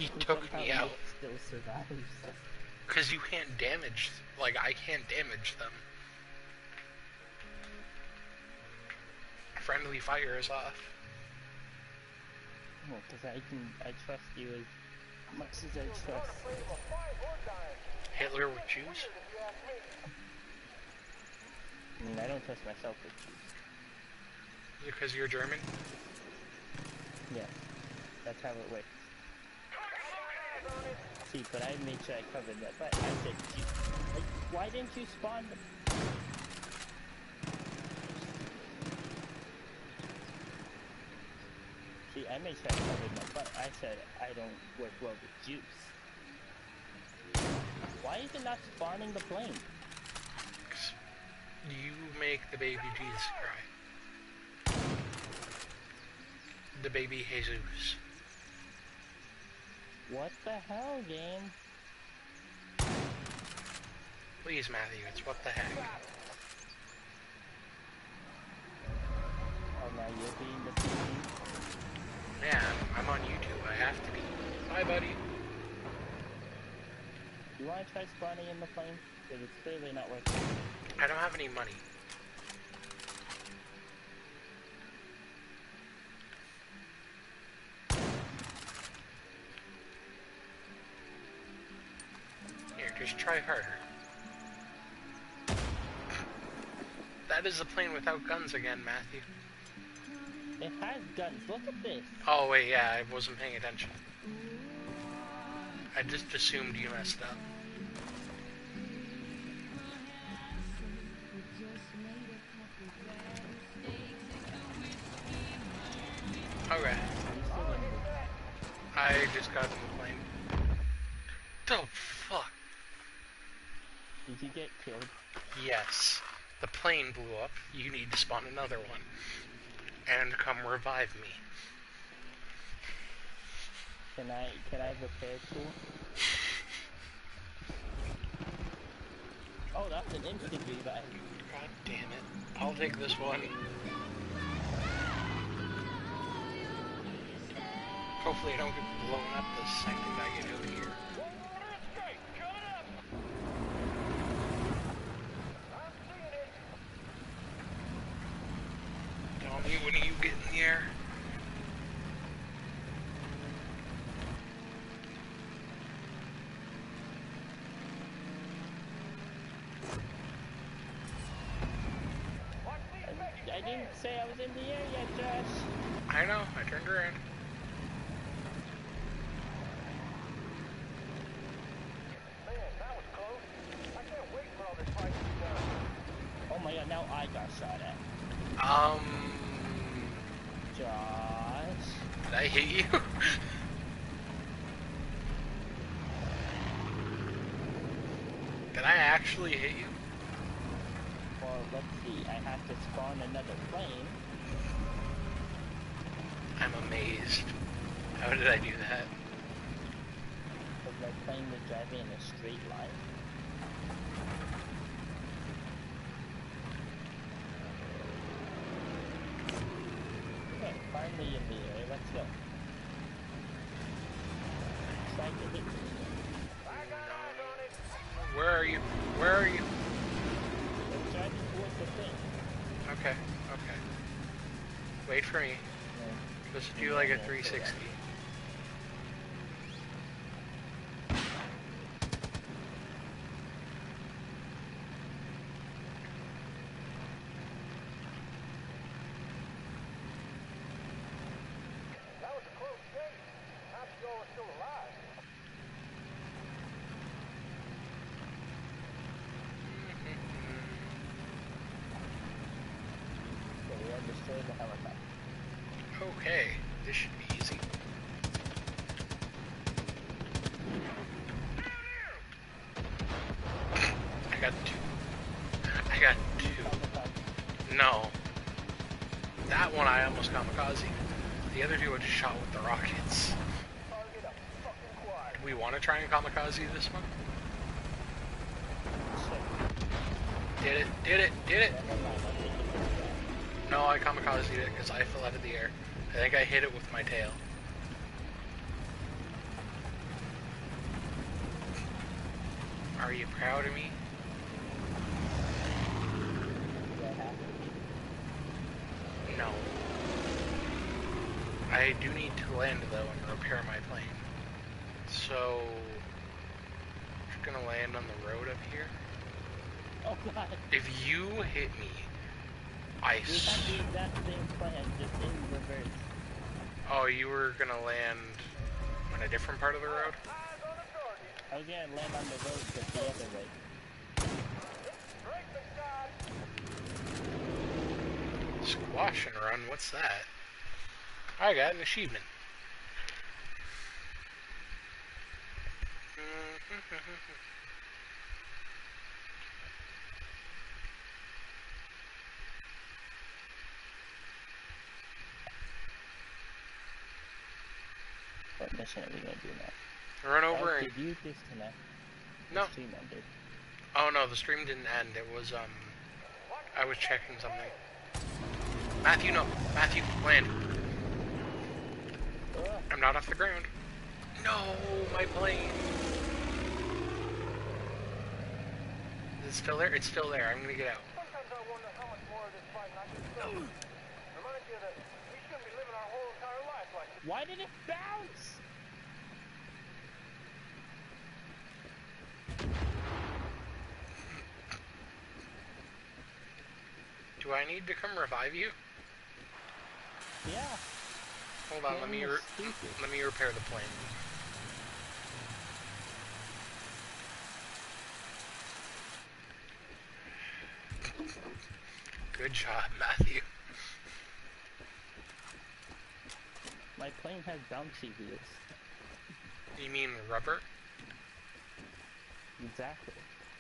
He And took somehow me out. Nick still survives. Because you can't damage, like, I can't damage them. Friendly fire is off. No, because I trust you as much as I trust. Hitler with Jews? I mean, I don't trust myself with Jews. Is it because you're German? Yeah, that's how it works. See, but I made sure I covered that, but I said Jews. Like, why didn't you spawn them? See, I made sure I covered my butt. I said I don't work well with Jews. Why is it not spawning the plane? You make the baby Jesus cry. The baby Jesus. What the hell, game? Please, Matthew, it's what the heck. Oh, now you're being the PC? Yeah, I'm on YouTube. I have to be. Bye, buddy. You want to try spawning in the plane? Because it's clearly not working. I don't have any money. Here, just try harder. That is a plane without guns again, Matthew. It has guns. Look at this. Oh, wait, yeah, I wasn't paying attention. I just assumed you messed up. Okay. I just got in the plane. The fuck? Did you get killed? Yes. The plane blew up. You need to spawn another one. And come revive me. Can I repair tool? Oh, that's an instant revive. God damn it. I'll take this one. Hopefully I don't get blown up the second I get out of here. Tell me when you get in the air. I didn't say I was in the air yet, Josh. I know, I turned around. Oh my god, now I got shot at. Josh. Did I hit you? Did I actually hit you? Well, let's see. I have to spawn another plane. I'm amazed. How did I do that? Because my plane was driving in a straight line. Okay, finally in the air. Let's go. Try to hit me. Where are you? Where are you? I'm driving towards the thing. Okay, okay. Wait for me. No. Let's do like a 360. Okay, we have destroyed the helicopter. Okay, this should be easy. I got two. I got two. No. That one I almost kamikaze. The other two I just shot with the rockets. Do we want to try and kamikaze this one? Did it, did it, did it! No, I kamikazed it because I fell out of the air. I think I hit it with my tail. Are you proud of me? Do I have to be? No. I do need to land though and repair my plane. So, just gonna land on the road up here. Oh god. If you hit me, I We had the exact same plan, just in reverse. Oh, you were gonna land on a different part of the road? I was gonna land on the road, but the other way. Squash and run, what's that? I got an achievement. What mission are we gonna do now? Run over and... Did you disconnect? No. The stream ended. Oh no, the stream didn't end. It was, I was checking something. Matthew, no. Matthew, land. I'm not off the ground. No, my plane. Is it still there? It's still there. I'm gonna get out. Sometimes I wonder how much more of this fight I can stop. Reminds you that we shouldn't be living our whole entire life like this. Why did it bounce? Do I need to come revive you? Yeah. Hold on, let me repair the plane. Good job, Matthew. My plane has bouncy wheels. You mean rubber? Exactly.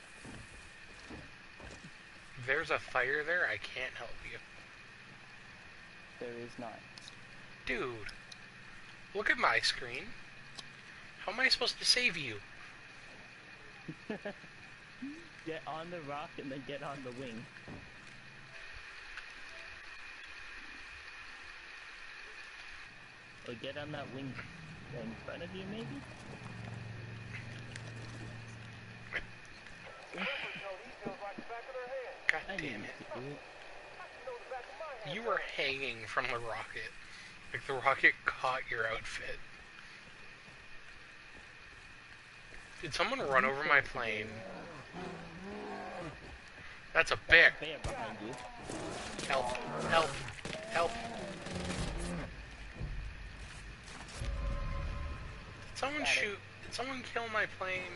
There's a fire there, I can't help you. There is not. Dude, look at my screen. How am I supposed to save you? Get on the rock and then get on the wing. Or get on that wing in front of you, maybe? God damn it. You were hanging from the rocket. Like the rocket caught your outfit. Did someone run over my plane? That's a bear. Bear behind you. Help. Help. Help. Did someone shoot? Did someone kill my plane?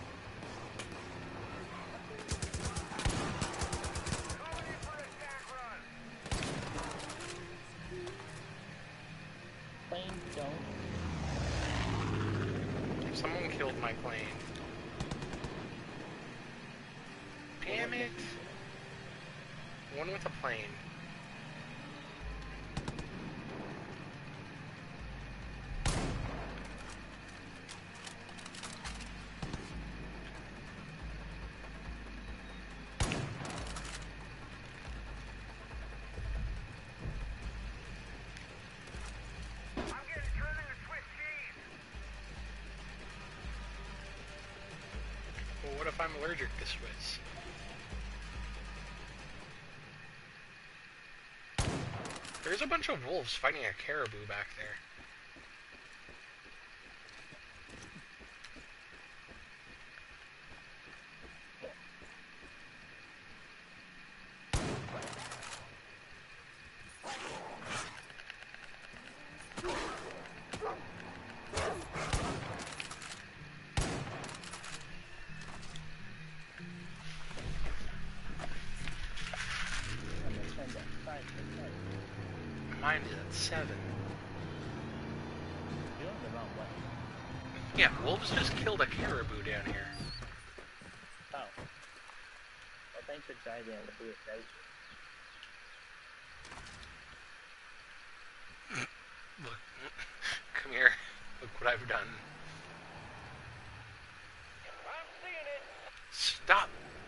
Plane don't. Someone killed my plane. Damn it. One with a plane. Well, what if I'm allergic to Swiss? There's a bunch of wolves fighting a caribou back there. Mine is at 7. You're on the wrong way. Yeah, wolves just killed a caribou down here. Oh. Well, thanks for driving it without you. Look, come here. Look what I've done. I'm seeing it. Stop!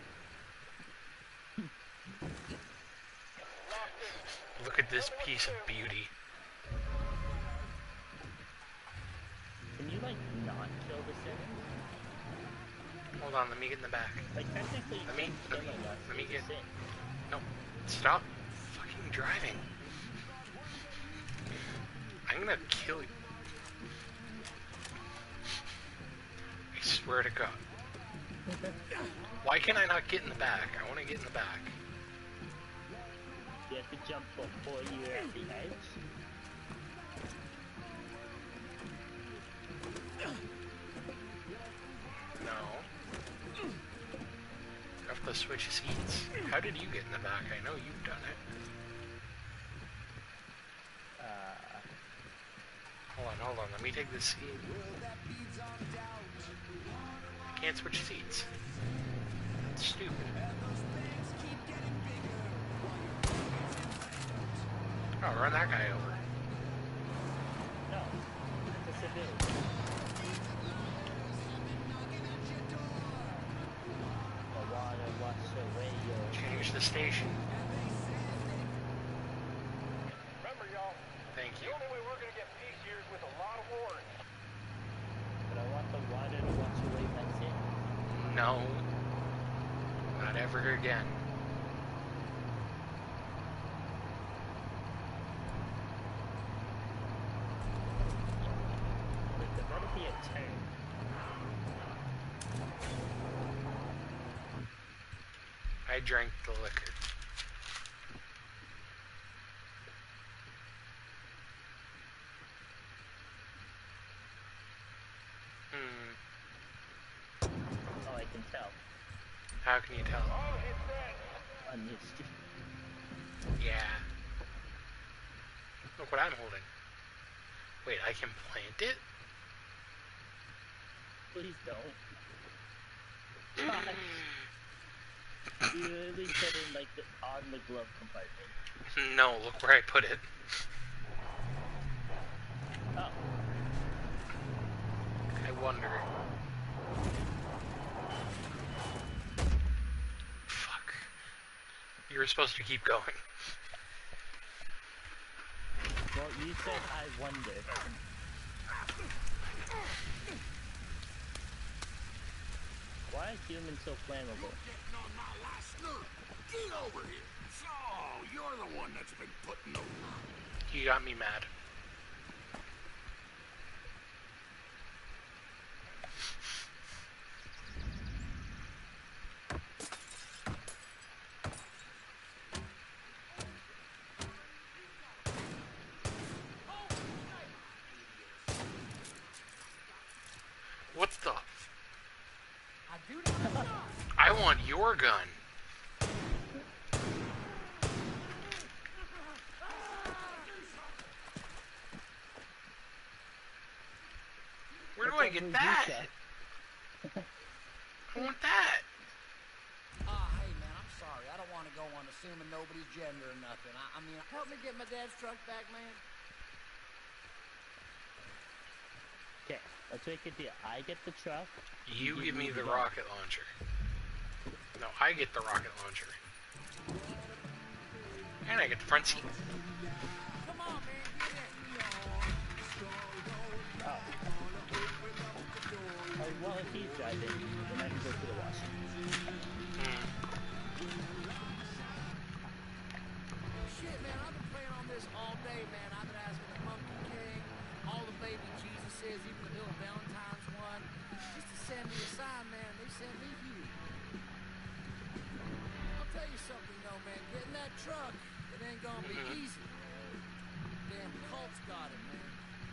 Look at this piece of beauty. Can you, like, not kill the Simmons? Hold on, let me get in the back. Like, technically, Let me killing us let me is get. a sin. No, stop fucking driving. I'm gonna kill you. I swear to God. Why can I not get in the back? I want to get in the back. You have to jump before you're at the edge. No. You have to switch seats. How did you get in the back? I know you've done it. Hold on. Let me take this seat. I can't switch seats. It's stupid. Oh, run that guy over. No, it's a civilian. The water washed away your... Change the station. Remember, y'all, Thank the you. only way we're gonna get peace here is with a lot of wars. But I want the water to wash away my sin. No. Not ever again. Wait, there better be a turn. I drank the liquor. Oh, I can tell. How can you tell? Oh, hit that. On your street. Yeah. Look what I'm holding. Wait, I can plant it? Please don't. God. You literally put in like on the glove compartment. No, look where I put it. Oh. I wonder. Fuck. You were supposed to keep going. Well, you said I wonder. Why are humans so flammable? Getting on my last nerve. Get over here. So, you're the one that's been putting over. You got me mad. What the? I want your gun. Where do I get that? I want that. Hey man, I'm sorry. I don't want to go on assuming nobody's gender or nothing. I mean, help me get my dad's truck back, man. Okay, let's make a deal. I get the truck. You give me the rocket launcher. No, I get the rocket launcher. And I get the front seat. Come on, man, get in. Oh. Oh, well, if he's driving, then I can go to the wash. Shit, man, I've been playing on this all day, man. I've been asking the Monkey King, all the baby Jesuses, even the little Valentine's one, just to send me a sign, man. They sent me you. I'll tell you something, though, man. Getting that truck, it ain't gonna be easy. Damn cult's got it, man.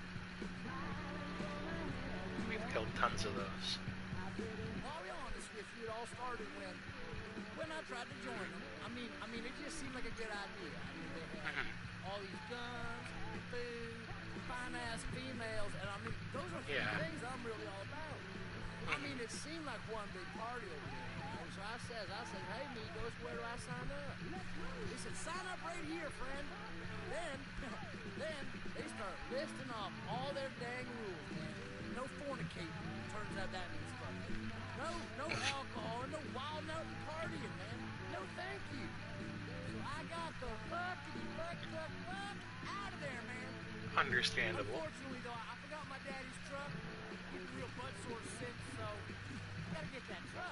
We've killed tons of those. I'll be honest with you, it all started when I tried to join them. I mean, it just seemed like a good idea. I mean, they had all these guns, food, fine-ass females, and I mean, those are things I'm really all about. I mean, it seemed like one big party over there. You know? So I said, hey, Migos, where do I sign up? They said, sign up right here, friend. Then they start listing off all their dang rules, man. No fornicating. Turns out that means fucking. No alcohol, no wild out and partying, man. No thank you. So I got the fuck out of there, man. Understandable. Unfortunately, though, I forgot my daddy's truck. Getting real butt sore since, so I gotta get that truck.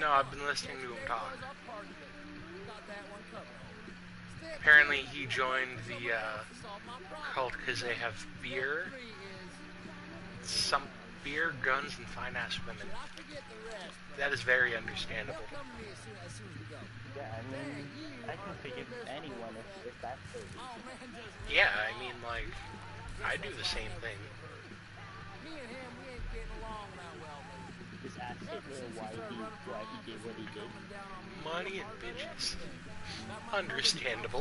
No, I've been listening to him talk. Boys, I'll pardon you. Got that one covered. Step Apparently he joined the to solve my problem. cult because they have beer, Three is, some beer, guns, and fine-ass women. should I forget the rest? That is very understandable. They'll come to me as soon as we go. Yeah, I mean, I can forgive anyone if that's the Oh man, just Yeah, I mean, like, I do the same thing. me and him, we ain't getting along that well lately. just ask Hitler why he did what he did. Coming down on me. Money and bitches. Understandable.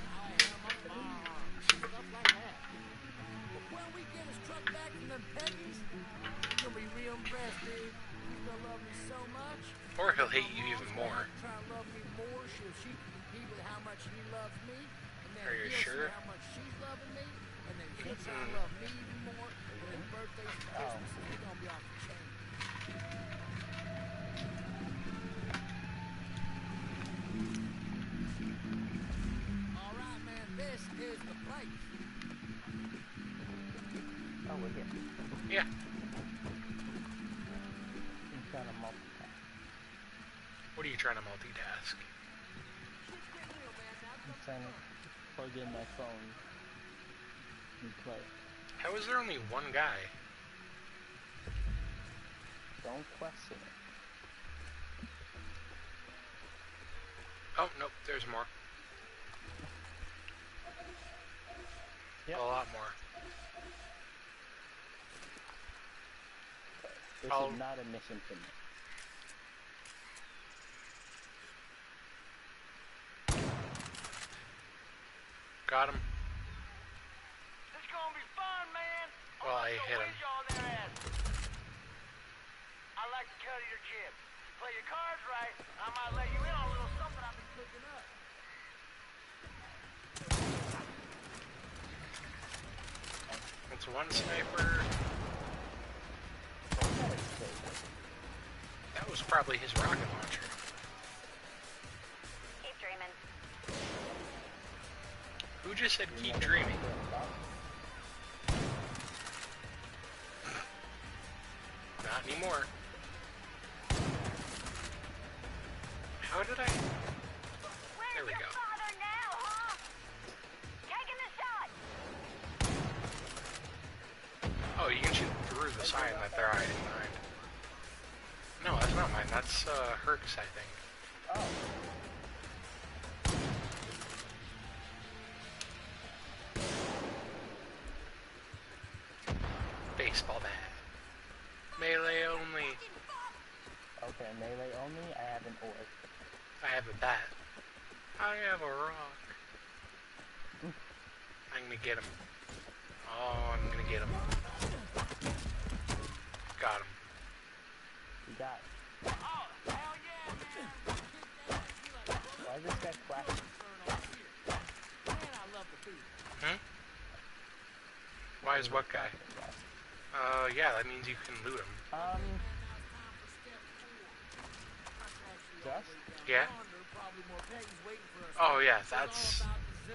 Stuff like that. But when we get his truck back from them Peggies, he's gonna be real impressed, dude. He's gonna love me so much. Or he'll hate you even more. Try to love me more, she can compete with how much he loves me. And then Are you he'll sure? see how much she's loving me. And then he'll try to love me even more. And then birthdays and Christmas, he's gonna be off the chain. All right, man, this is the place. Oh, we're here. Yeah. He's trying to multitask. What are you trying to multitask? I'm trying to plug in my phone and play. How is there only one guy? Don't question it. Oh, nope, there's more. Yep. A lot more. This I'll- is not a mission for me. Got him. It's gonna be fun, man. Well, I hit him. I like to cut your jib. Play your cards right, I might let you in on a little something I've been cooking up. That's one sniper. That was probably his rocket launcher. Keep dreaming. Who just said keep dreaming? Not anymore. How did I? There we go. Father now, huh? Taking the shot. Oh, you can shoot through the sign that they're hiding behind. No, that's not mine. That's Herc's, I think. Oh. Baseball bat. Melee only. Okay, melee only. I have an orc. I have a bat. I have a rock. I'm gonna get him. Oh, I'm gonna get him. Got him. You got it. Oh, hell yeah, man. Why is this guy flashing? Man, I love the beat. Why is what guy? Yeah, that means you can loot him. Just? Yeah? Oh yeah, that's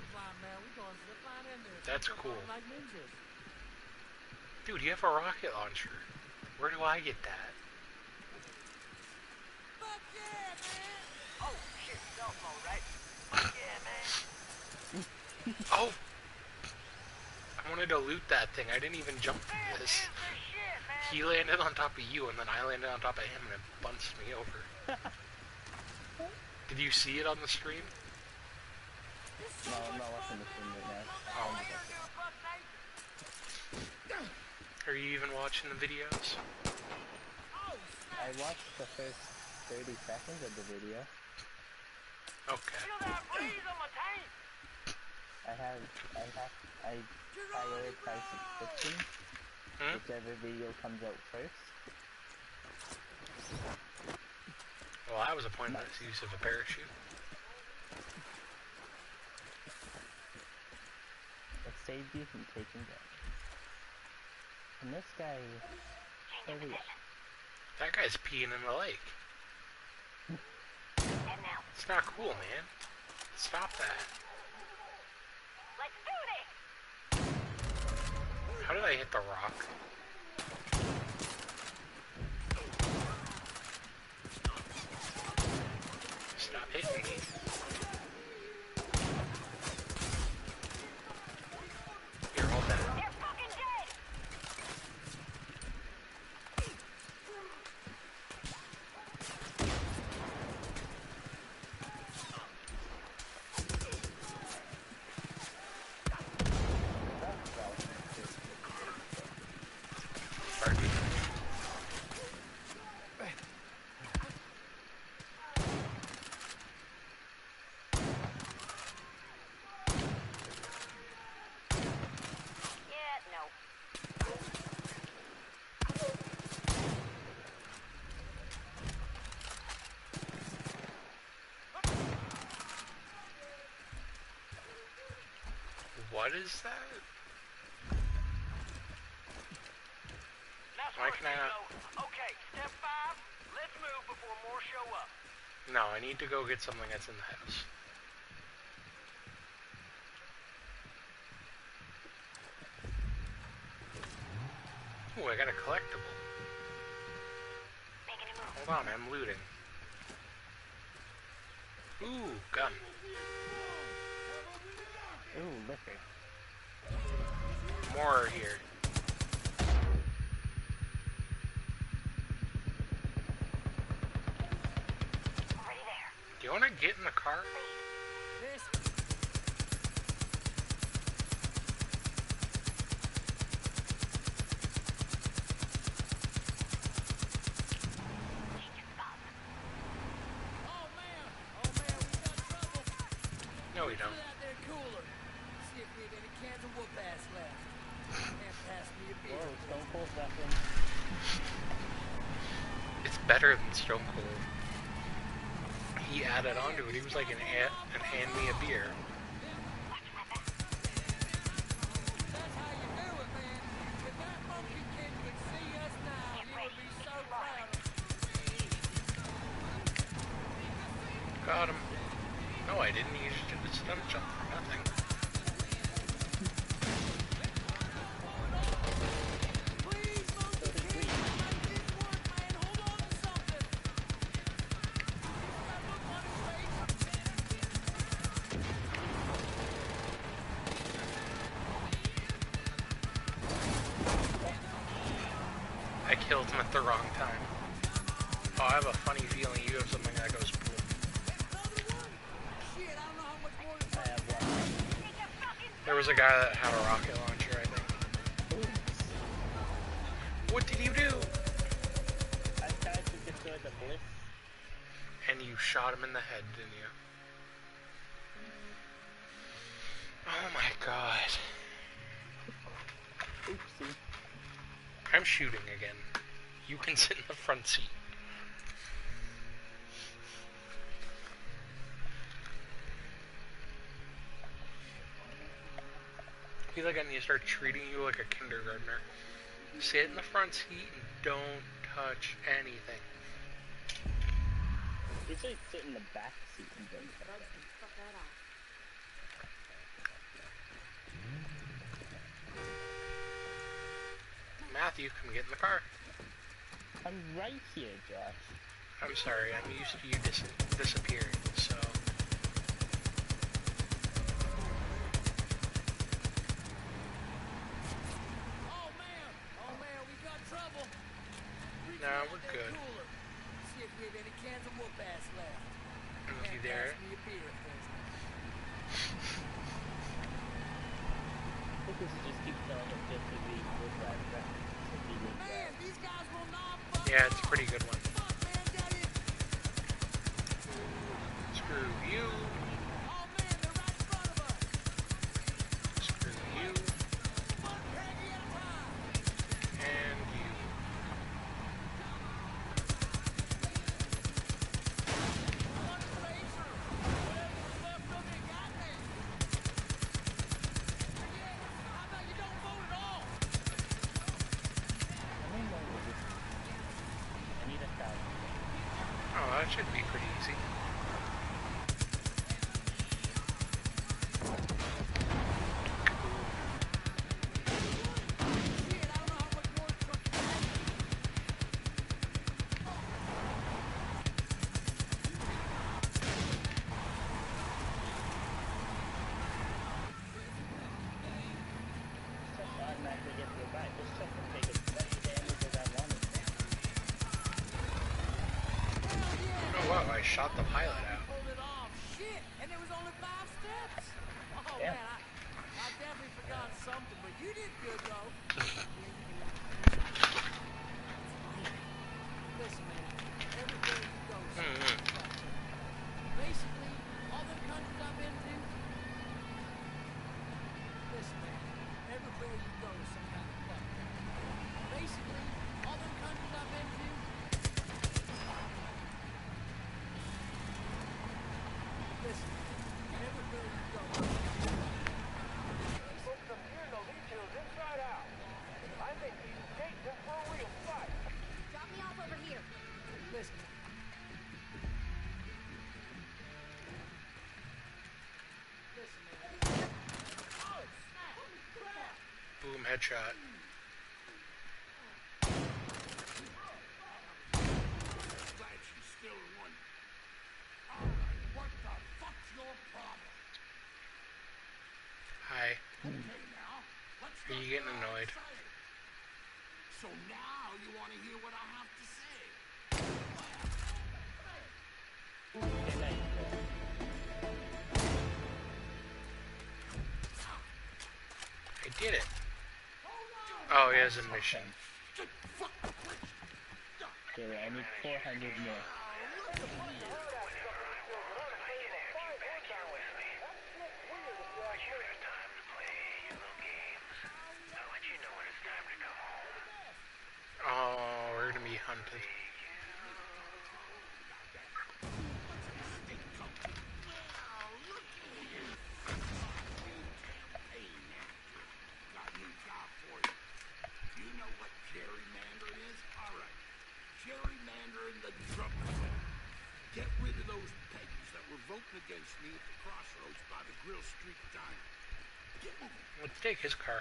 cool. Dude, you have a rocket launcher. Where do I get that? Fuck yeah, man! Oh, shit, cell phone, right? Fuck yeah, man. Oh! I wanted to loot that thing. I didn't even jump through Man, this. here's the shit, man. He landed on top of you, and then I landed on top of him, and it bunched me over. Did you see it on the stream? No, I'm not watching this one right now. Oh. What you gonna do, Buck Knight? Are you even watching the videos? I watched the first 30 seconds of the video. Okay. Feel that breeze on my tank? I prioritize subscription. Whichever video comes out first. Well, that was a pointless use of a parachute. It saved you from taking damage. And this guy... Holy... That guy's peeing in the lake. And now, It's not cool, man. Stop that. let's do this. How did I hit the rock? Stop hitting me. You're all dead. They're fucking dead! Pardon me. Yeah, no. What is that? Nice Why work, can I not- Nico. Okay, step 5. Let's move before more show up. No, I need to go get something that's in the house. Ooh, I got a collectible. Making a move. Hold on, I'm looting. Ooh, gun. Ooh, liquor. More are here. Already there. Do you want to get in the car? This Oh man, we got trouble. No, we Get don't. out there cooler. See if we have any cans of whoop ass left. And pass me a beer. Whoa, Stone Cold weapon. It's better than Stone Cold. He added onto it. He was like an hand me a beer. That's how you do it, man. If that monkey kid could see us now, he would be so proud of us. Got him. No, I didn't. He just did the stun jump for nothing. Please, monkey kid, make this work, man. Hold on to something. That look on his face. I killed him at the wrong time. Oh, I have a funny feeling you have something that goes boom. Another one. Shit, I don't know how much more to I have one. Take a fucking There was a guy that had a rocket launcher, I think. Oops. What did you do? I tried to destroy the bliss. And you shot him in the head, didn't you? Oh my god. Oopsie. I'm shooting again. You can sit in the front seat. I feel like I need to start treating you like a kindergartner. Sit in the front seat and don't touch anything. Usually sit in the back seat and don't touch it. Matthew, come get in the car. I'm right here, Josh. I'm sorry, I'm used to you disappearing, so... Oh man, we got trouble. Reach Nah, out we're that good. cooler. See if we have any cans of whoop ass left. Is he And there? pass me a beer if there's none. I think we should just keep telling him just to be with that track. Man, these guys will not fuck. Yeah, it's a pretty good one. Fuck, man, got it. Screw you. Oh man, they're right in front of us. Screw you. One Peggy at a time. And you. One Fraser. Whatever was left of it got me. Yeah, how about you don't vote at all? I don't know what this is. I need 1,000. Oh, that should be pretty easy. Shit, I don't know how much more truck you have. shot the pilot out. Pulled it off. Shit! And there was only 5 steps. Oh Yeah. man, I definitely forgot something, but you did good though. Listen, man, everywhere you go, basically, all the countries I've been to. Listen, man, everywhere you go, some kind of fuck. Basically, all the countries I've been to. Listen, everywhere you go. Folks, I'm hearing the details inside out. I think these gates in for a real fight. Drop me off over here. Listen. Listen, man. Oh, snap! Crap! Boom, headshot. Glad she's still in one. Alright, what the fuck's your problem? Hi. Okay, now, let's Are not you getting get all annoyed? excited. So now you want to hear what I have to say. Good night, bro. I did it. Oh, he has a mission. Okay, I need 400 more. Oh, we're gonna be hunted. Got a new job for you. Do you know what gerrymandering is? Alright. Gerrymandering the drum set. Get rid of those pegs that were voting against me at the crossroads by the Grill Street Diner. Get moving. Let's take his car.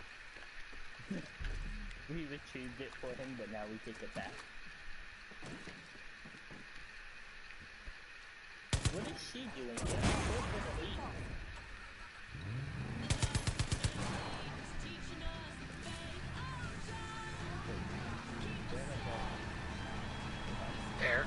We retrieved it for him, but now we take it back. What is she doing here? Where's the lead? There.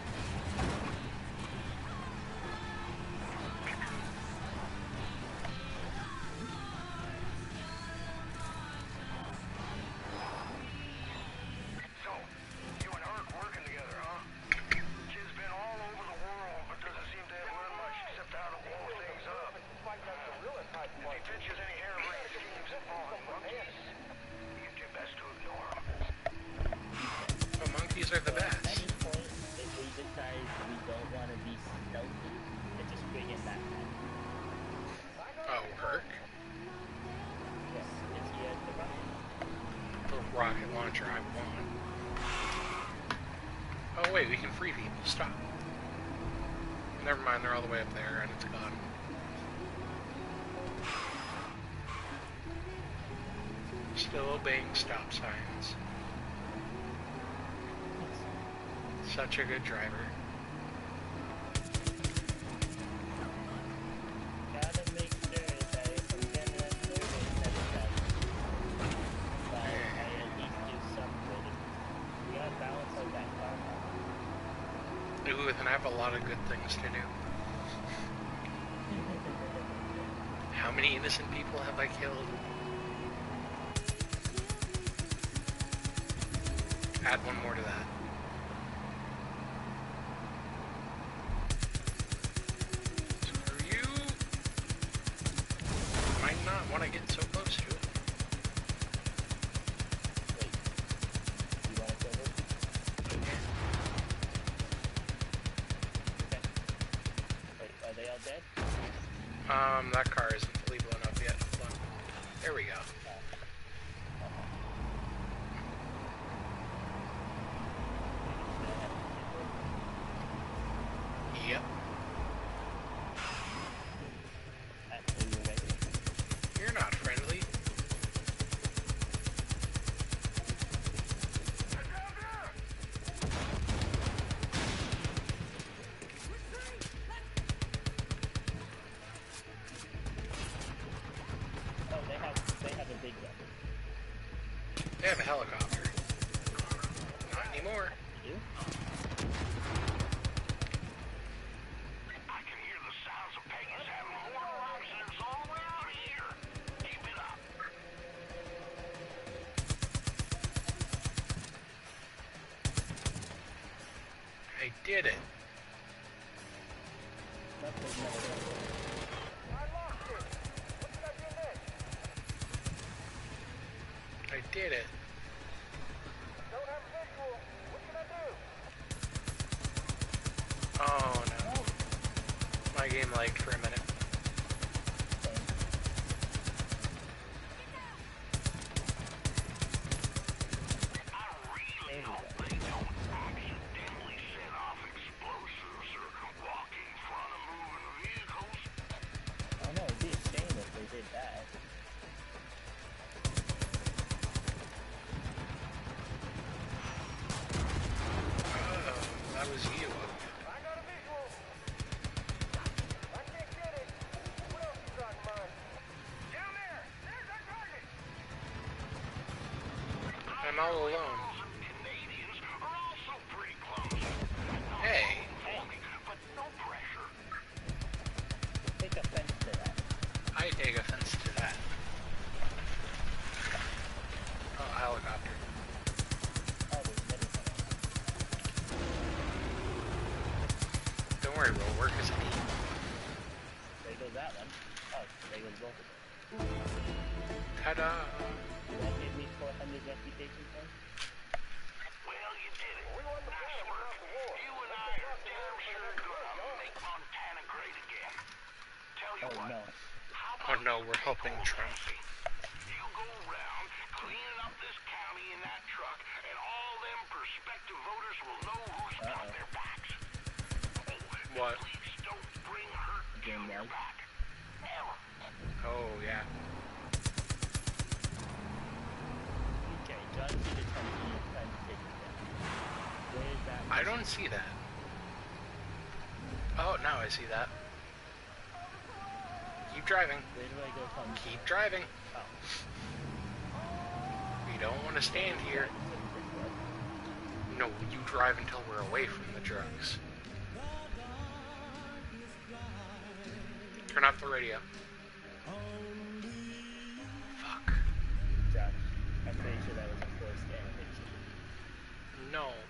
So, you and Herc working together, huh? Kid's been all over the world, but doesn't seem to have learned much except how to blow things up. If he pitches any harebrained schemes involving monkeys, you do best to ignore him. Oh, monkeys are the At best. any point, if we decide we don't want to be stealthy, then just bring it back. Oh, Herc. Yes, if he has the rocket. The rocket launcher I want. Oh wait, we can free people. Stop. Never mind, they're all the way up there and it's gone. Still obeying stop signs. Such a good driver. Gotta make sure that if I'm gonna service that I at least do something. We gotta balance out that car. Ooh, then I have a lot of good things to do. How many innocent people have I killed? Add one more to that. Screw you! Might not want to get so close to it. Wait. You wanna go with? Okay. Wait, are they all dead? That car isn't fully blown up yet. Hold on. There we go. Yep. Actually, you're ready. You're not friendly. Oh, they have a big gun. They have a helicopter. Not anymore. You? did it. Nothing's never done it. I lost it. What should I do next? I did it. Don't have visual. What should I do? Oh no. My game lagged for a minute. There we go. They don't accidentally set off explosives or walk in front of moving vehicles. Oh no, it'd be a shame if they did that. That was you. I got a visual. I can't get it. What else you got in mind? Down there. There's our target. I'm all alone. Canadians are also pretty close. Hey. But no pressure. Take offense to that. I take offense to that. Oh, helicopter. Oh, there's many things. Don't worry, we'll work as a team. There goes that one. Oh, there goes both of them. Ta-da! Did that give me 400 reputation points? Well, you did it. We won the Nice battle, work. not the war. You and I are damn sure gonna make Montana great again. Tell you Oh what. no. How Oh about no, we're helping Trump. you go around cleaning up this county in that truck, and all them prospective voters will know who's got their backs. Oh, What? please don't bring Hurt Game Jr. lag. back. Ever. Oh yeah. Okay, John Cena trying to take it down. Where is that? I don't see that. Oh, now I see that. Keep driving. Where do I go from? Keep driving. Oh. We don't want to stand here. No, you drive until we're away from the drugs. Turn off the radio. Fuck. Josh, I'm pretty sure that was a forced animation. No.